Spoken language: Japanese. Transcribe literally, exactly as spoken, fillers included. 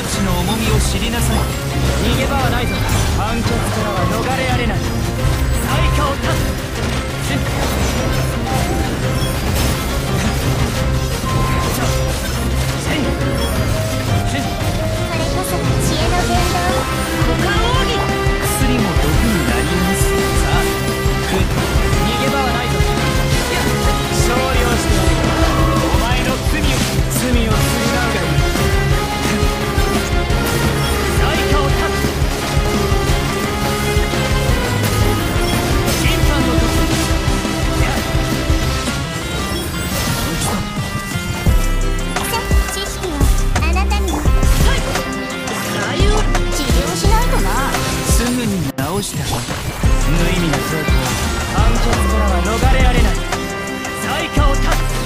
命の重みを知りなさい。 逃げ場はないぞ。判決からは逃れられない。最下を断つ。 これこそが知恵の伝道。股間奥義。 薬も毒になります。さあ食え。 逃げ場はないぞ。いや勝利をしてやる。お前の罪を罪を償うがいい。最下を断つ。審判の時。いやさ知識をあなたにも。ああいう治療しないとな。 すぐに治した。無意味なトークは判決からは逃れられない。最下を断つ。